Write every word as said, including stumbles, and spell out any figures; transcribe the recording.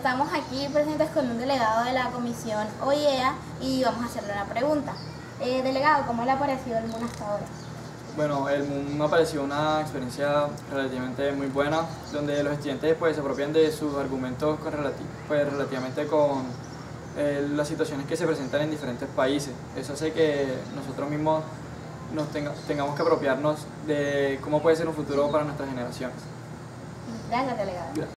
estamos aquí presentes con un delegado de la Comisión O I E A y vamos a hacerle una pregunta. Eh, delegado, ¿cómo le ha parecido el M U N hasta ahora? Bueno, el M U N me ha parecido una experiencia relativamente muy buena, donde los estudiantes pues, se apropian de sus argumentos con relati pues, relativamente con eh, las situaciones que se presentan en diferentes países. Eso hace que nosotros mismos nos tenga, tengamos que apropiarnos de cómo puede ser un futuro para nuestras generaciones. Gracias, delegado.